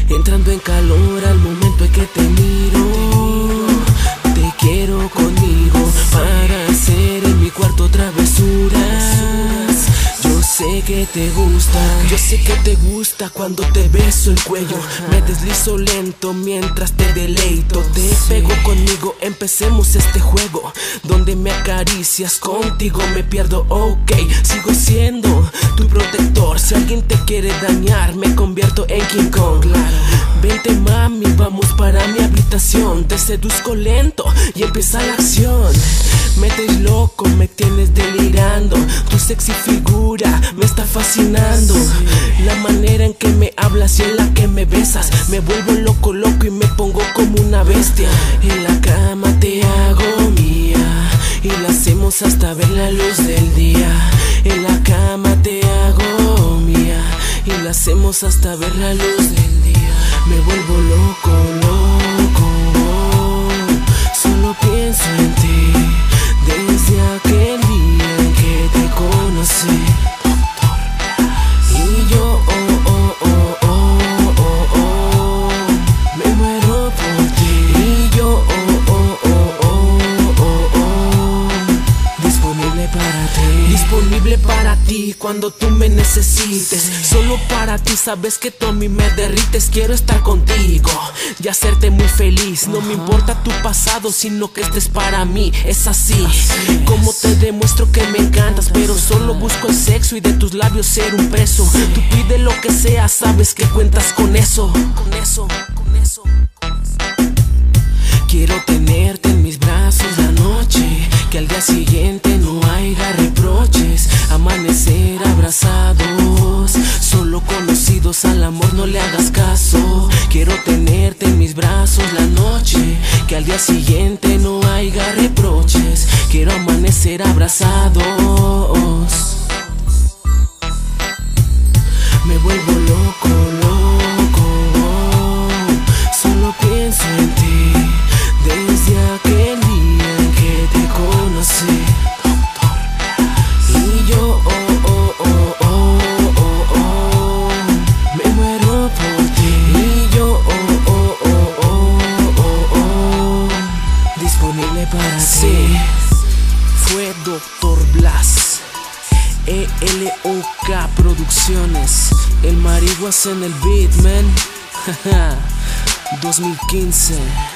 Entrando en calor al momento en que te miro. Te quiero conmigo para hacer en mi cuarto travesuras. Yo sé que te gusta, yo sé que te gusta cuando te beso el cuello. Me deslizo lento mientras te deleito. Te pego conmigo, empecemos este juego donde me acaricias, contigo me pierdo. Ok, sigo siendo tu protector. Si alguien te quiere dañar, me convierto en King Kong. Vente mami, vamos para mi habitación. Te seduzco lento y empieza la acción. Me des loco, me tienes delirando. Tu sexy figura me está fascinando. La manera en que me hablas y en la que me besas, me vuelvo loco, loco y me pongo como una bestia. En la cama te hago mía y la hacemos hasta ver la luz del día. En la cama te hago mía y la hacemos hasta ver la luz del día. Me vuelvo loco, loco, solo pienso en ti. Desde aquel día en que te conocí, y yo, me muero por ti. Y yo, disponible para ti. Disponible para ti cuando tú me necesites. Solo para ti, sabes que tú a mí me derrites. Quiero estar contigo y hacerte muy feliz. No me importa tu pasado, sino que estés para mí. Es así como te demuestro que me encantas, pero solo busco el sexo y de tus labios ser un preso. Tú pide lo que sea, sabes que cuentas con eso. Con eso. Quiero tenerte en mis brazos la noche, que al día siguiente no haya reproches. Amanecer abrazados, solo conocidos, al amor no le hagas caso. Quiero tenerte en mis brazos la noche, que al día siguiente no haya reproches. Quiero amanecer abrazados. Me vuelvo loco, loco, solo pienso en ti. Desde aquel día en que te conocí, y yo, me muero por ti. Y yo, disponible para ti. Fue Dr. Blas, ELOK Producciones, el Marihuas en el beat, man. 2015.